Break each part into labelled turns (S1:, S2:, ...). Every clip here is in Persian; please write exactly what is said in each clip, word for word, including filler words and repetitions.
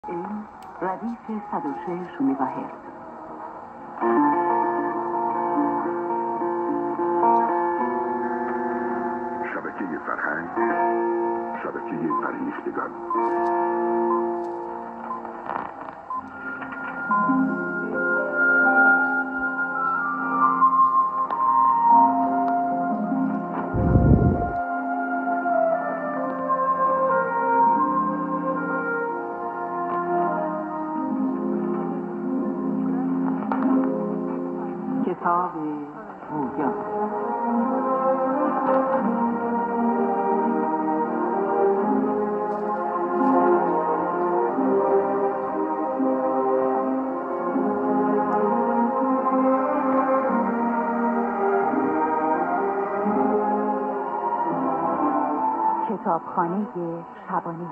S1: این ردیف صد و شش مگاهرتز.
S2: شبکه فرهنگ، شبکه فرهیختگان.
S1: کتاب رویا. کتابخانه شبانه.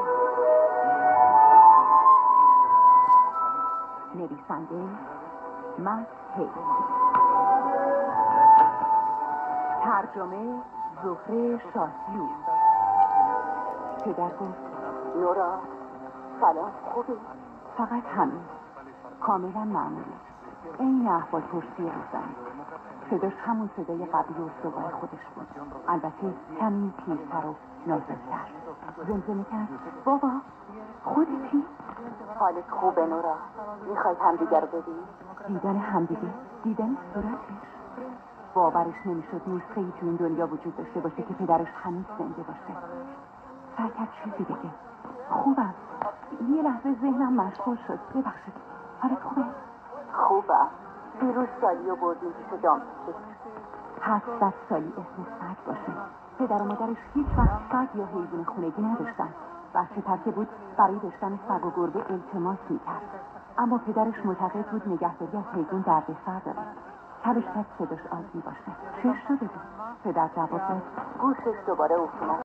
S1: نویسنده مت هیل. ترجمه زهره شاهیو. پدر گفت نورا سلام، خوبی؟ فقط همین، کاملا معمولی، این احوال پرسی روزن. صداش همون صدای قبلی و استوار خودش بود، البته کمی پیرتر و نازک‌تر. زمزمه کرد بابا خودتی؟
S3: حالت خوبه نورا؟ میخوای همدیگه رو ببینی؟
S1: دیدن همدیگه؟ دیدن صورتش؟ باورش نمیشد نسخه‌ای تو این دنیا وجود داشته باشه که پدرش هنوز زنده باشه. سعی کرد چیزی بگه. خوبم. یه لحظه ذهنم مشغول شد. ببخشید. حالت خوبه؟
S3: خوبم. دیروز سالیو بردیم پیش دامپزشک.
S1: هفتصد سالی اسم سگ باشه. پدر و مادرش هیچ وقت سگ یا حیوان خونگی نداشتن. بچه تر که بود برای داشتن سگ و گربه التماس میکرد، اما پدرش معتقد بود نگهداری از حیوان دردسر داره. کلش کرد صداش عادی باشه. چه شده بود؟ پدر جواب داد
S3: گوشش دوباره عفونت